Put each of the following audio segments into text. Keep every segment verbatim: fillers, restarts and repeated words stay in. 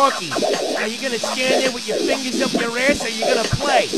Porky, are you gonna stand there with your fingers up your ass, or are you gonna play?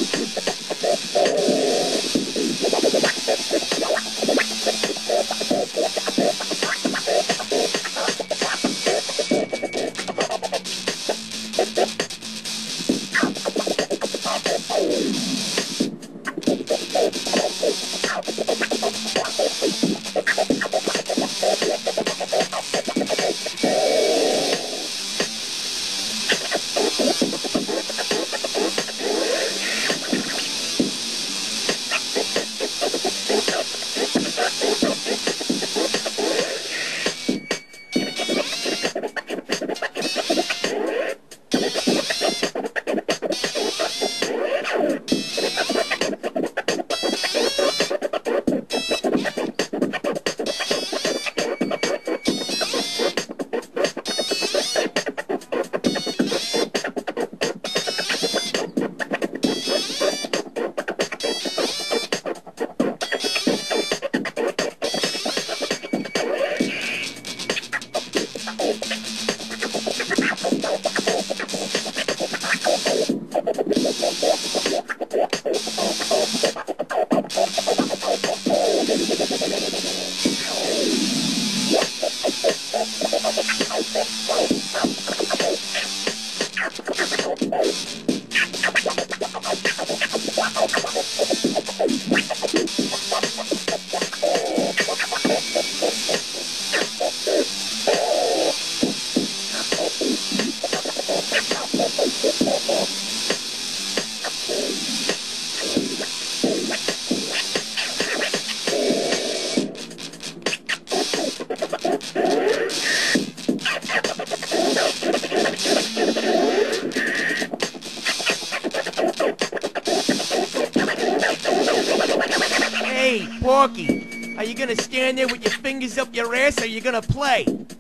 Hey, Porky, are you gonna stand there with your fingers up your ass, or are you gonna play?